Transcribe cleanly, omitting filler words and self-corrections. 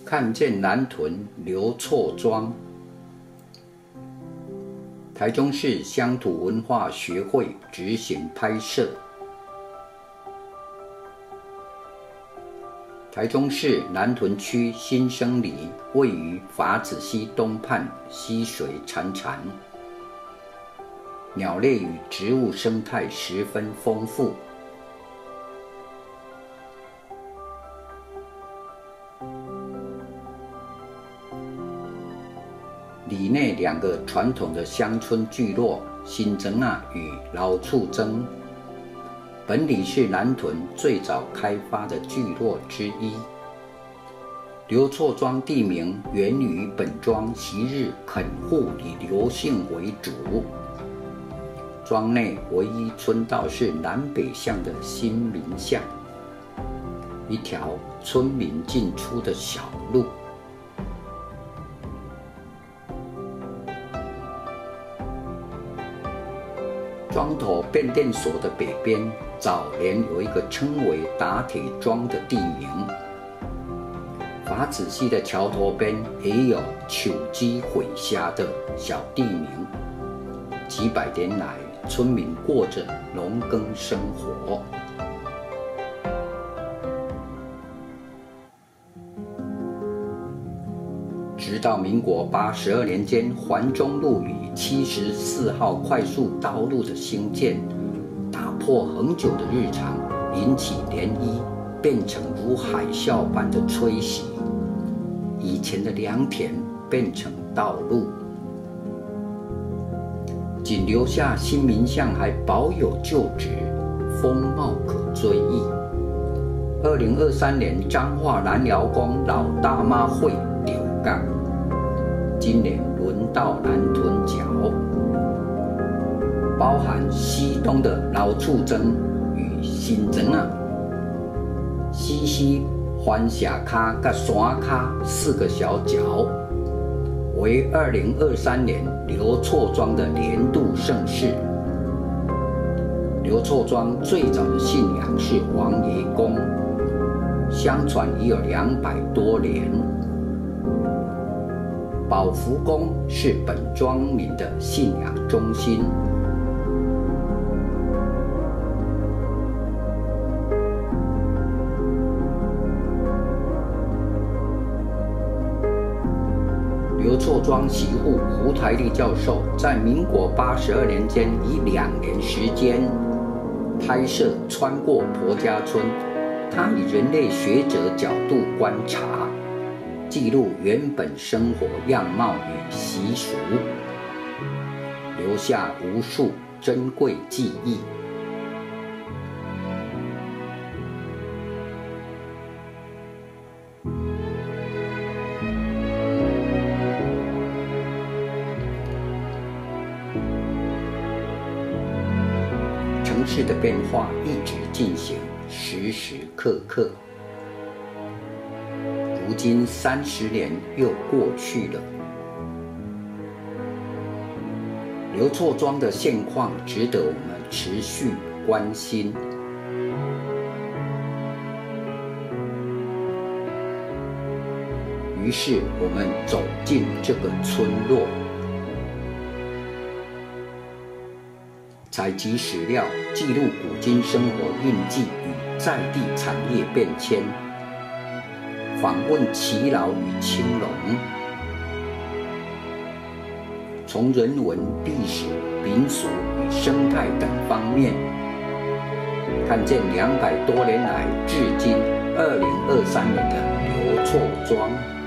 看见南屯刘厝庄。台中市乡土文化学会执行拍摄。台中市南屯区新生里位于筏子溪东畔，溪水潺潺，鸟类与植物生态十分丰富。里内两个传统的乡村聚落新庄与老厝庄，本里是南屯最早开发的聚落之一。刘厝庄地名源于本庄昔日垦户以刘姓为主，庄内唯一村道是南北向的新民巷，一条村民进出的小路。庄头变电所的北边，早年有一个称为打铁庄的地名。筏子溪的桥头边也有手机毁虾的小地名。几百年来，村民过着农耕生活。直到民国82年间，环中路与74号快速道路的兴建，打破恒久的日常，引起涟漪，变成如海啸般的吹袭。以前的良田变成道路，仅留下新民巷还保有旧址，风貌可追忆。2023年彰化南寮宫老大妈会丢港，今年轮到南屯角，包含西东的老厝庄与新庄西环峡卡甲山卡四个小角，为2023年刘厝庄的年度盛事。刘厝庄最早的信仰是王爷公，相传已有200多年。保福宫是本庄民的信仰中心。刘厝庄媳妇胡台丽教授在民国82年间，以2年时间拍摄穿过婆家村。他以人类学者角度观察，记录原本生活样貌与习俗，留下无数珍贵记忆。城市的变化一直进行，时时刻刻。如今30年又过去了，刘厝庄的现况值得我们持续关心。于是我们走进这个村落，采集史料，记录古今生活印记与在地产业变迁，访问耆老与青农，从人文、历史、民俗与生态等方面，看见200多年来至今2023年的刘厝庄。